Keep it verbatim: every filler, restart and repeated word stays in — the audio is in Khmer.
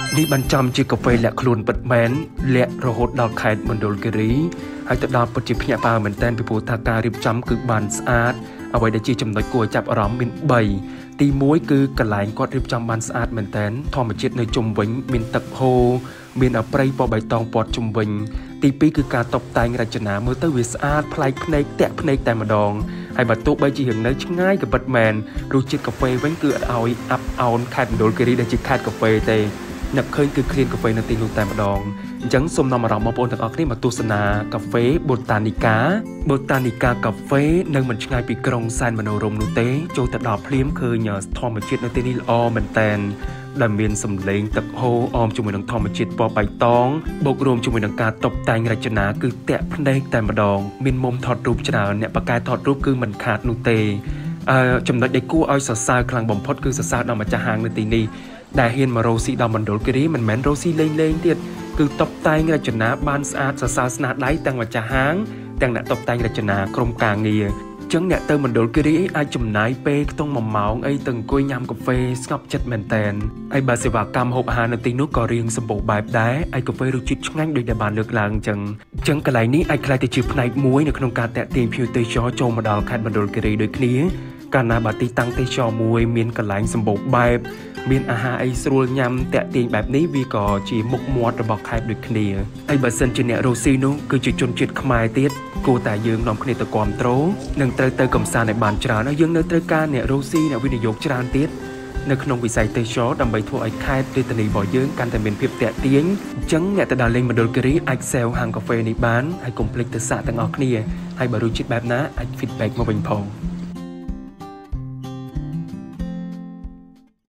នេះបានចំជាកាហ្វេលាក់ខ្លួនពិតមែនលាក់រហូតដល់ខេត្តមណ្ឌលគិរីហើយទៅដល់ពិតជាភ្ញាក់ផ្អើលមែនទែនពីព្រោះថាការរៀបចំគឺបានស្អាតអ្វីដែលជាចំណុចគួរឲ្យចាប់អារម្មណ៍មានបីទីមួយគឺកន្លែងគាត់រៀបចំបានស្អាតមែនទែនធម្មជាតិនៅជុំវិញមានទឹកហូរមានអព្រៃពណ៌បៃតងព័ទ្ធជុំវិញទីពីរគឺការតុបតែងរចនាមើលទៅវាស្អាតប្លែកភ្នែកតាក់ភ្នែកតែម្ដងហើយបើទោះបីជារឿងនៅឆ្ងាយក៏ពិតមែនរសជាតិកាហ្វេវិញគឺអត់ឲ្យអាប់អោនខេត្តមណ្ឌលគិរីដែលជាខេត្តកាហ្វេទេអ្នកឃើញគឺគ្រានកាហ្វេនៅទីនោះតែម្ដងអញ្ចឹងសូមនាំអារម្មណ៍បងប្អូនទាំងអស់គ្នាមកទស្សនាកាហ្វេ Botanica Botanica កាហ្វេនៅមិនឆ្ងាយពីក្រុងសែនមនោរម្យនោះទេចូលទៅដល់ភ្លាមឃើញធម្មជាតិនៅទីនេះល្អមែនតែនដែលមានសម្លេងទឹកហូរអមជាមួយនឹងធម្មជាតិពណ៌បៃតងបូករួមជាមួយនឹងការតុបតែងរចនាគឺតាក់ភ្នែកតែម្ដងមានមុំថតរូបច្រើនអ្នកបកកែថតរូបគឺមិនខាតនោះទេអឺចំណុចដែលគួរឲ្យសរសើរខ្លាំងបំផុតគឺសរសើរដល់ម្ចាស់ហាងនៅទីនេះដែលហ៊ានមករកស៊ីដល់មណ្ឌលគិរីមិនមែនរកស៊ីលេងលេងទៀតគឺតុបតែងរចនាបានស្អាតសរសើរស្នាដៃទាំងម្ចាស់ហាងទាំងអ្នកតុបតែងរចនាក្រុមការងារចឹងអ្នកទៅមណ្ឌលគិរីអាចចំណាយពេលខ្ទង់មួយម៉ោងអីទៅអង្គុយញ៉ាំកាហ្វេស្ងប់ចិត្តមែនតែនហើយបើសេវាកម្មហូបអាហារនៅទីនោះក៏រៀងសម្បូរបែបដែរហើយកាហ្វេរសជាតិឆ្ងាញ់ដូចដែលបានលើកឡើងចឹងចឹងកន្លែងនេះអាចក្លាយទៅជាផ្នែកមួយនៅក្នុងការតាក់ទាញភ្ញៀវទេសចរចូលមកដល់ខេត្តមណ្ឌលគិរីដូចគ្នាកាលណាបើទីតាំងទេសចរមួយមានកន្លែងសម្បូរបែបមានអាហារអីស្រួលញ៉ាំតាក់ទាញបែបនេះវាក៏ជាមុខមាត់របស់ខេត្តដូចគ្នាហើយបើសិនជាអ្នករស់ស៊ីនោះគឺជាជនជាតិខ្មែរទៀតគួរតែយើងនាំគ្នាទៅគ្រប់គ្រងនិងត្រូវទៅកំសាន្តឲ្យបានច្រើនហើយយើងនៅត្រូវការអ្នករស់ស៊ីអ្នកវិនិយោគច្រើនទៀតនៅក្នុងវិស័យទេសចរដើម្បីធ្វើឲ្យខេត្តរាជធានីរបស់យើងកាន់តែមានភាពតាក់ទាញអញ្ចឹងអ្នកទៅដល់លេងមណ្ឌលគិរីអាចសែវហាងកាហ្វេនេះបានហើយកុំភ្លេចទៅសាកទាំងអស់គ្នាហើយបើរសជាតិបែបណាអាច feedback មកវិញផង